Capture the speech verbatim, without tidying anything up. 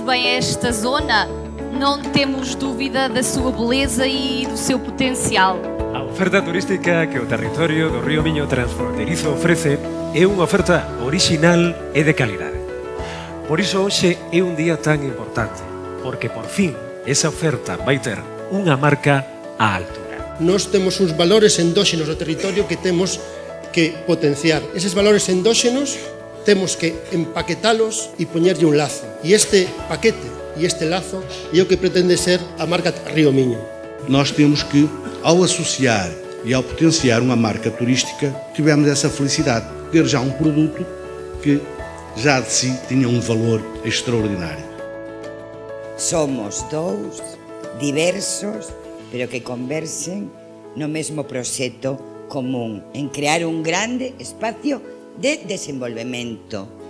bem esta zona, não temos dúvida da sua beleza e do seu potencial. A oferta turística que o territorio do Río Miño transfronterizo ofrece é unha oferta original e de calidade. Por iso hoxe é un día tan importante, porque por fin esa oferta vai ter unha marca á altura. Nós temos uns valores endóxenos do territorio que temos que potenciar. Eses valores endóxenos temos que empaquetalos e poñerlle un lazo. E este paquete e este lazo é o que pretende ser a marca Río Miño. Nós temos que, ao associar e ao potenciar uma marca turística, tivemos essa felicidade de ter já um produto que já de si tinha um valor extraordinário. Somos dous, diversos, pero que conversen no mesmo proxecto común, en crear un grande espacio de desenvolvemento.